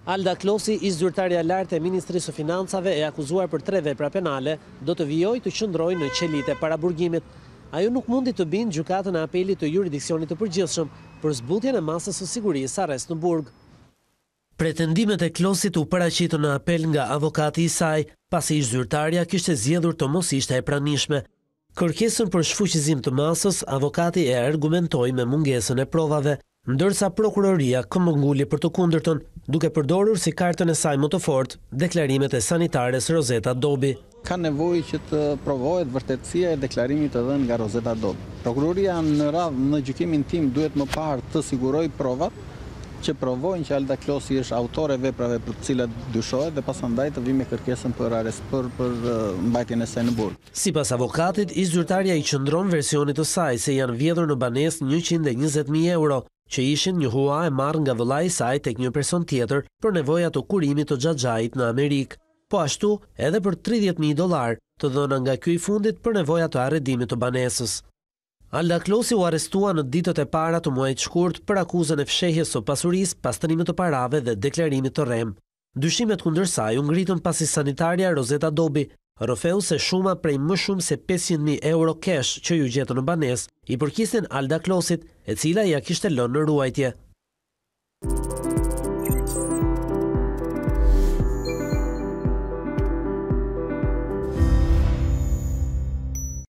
Alda Klosi, ish zyrtarja lartë e Ministrisë së Financave e akuzuar për 3 vepra penale, do të vijojë të qëndrojë në qelit e paraburgimit. Ajo nuk mundi të bindë gjykatën e apelit të jurisdiksionit të përgjithshëm për zbutjen e masës së sigurisë arrest në burg. Pretendimet e Klosit u paraqitën në apel nga avokati i saj, pasi ish zyrtarja kishte zgjedhur të mos ishte e pranishme. Kërkesën për shfuqizim të masës, avokati e argumentoi me mungesën e provave, ndërsa prokuroria këmbënguli për të kundërtën, duke përdorur si kartën e saj më të fortë deklarimet e sanitares Rozeta Dobi. Ka nevojë që të provohet vërtetësia e deklarimit të dhënë nga Rozeta Dobi. Prokuroria në gjykimin tim duhet më parë të sigurojë provat që provojnë që Alda Klosi është autore veprave për të cilat dyshohet dhe pasandaj të vi me kërkesën për arrest për mbajtjen e saj në burg. Sipas avokatit, ish zyrtarja i qëndron versionit të saj se janë vjedhur në banesë 120.000 euro, që ishin një hua e marrë nga vëllai i saj tek një person tjetër për nevoja të kurimit të xhaxhait në Amerikë. Po ashtu edhe për $30.000 të dhëna nga ky i fundit për nevoja të arredimit të banesës. Alda Klosi u arrestua në ditët e para të muajit shkurt për akuzën e fshehjes së pasurisë, pastrimit të parave dhe deklarimit të rrem. Dyshimet kundër saj u ngritën pasi sanitaria Rozeta Dobi rrëfeu se shuma prej më shumë se 500.000 euro cash që ju gjetën në banesë i përkisin Alda Klosit, e cila ja kishte lënë në ruajtje.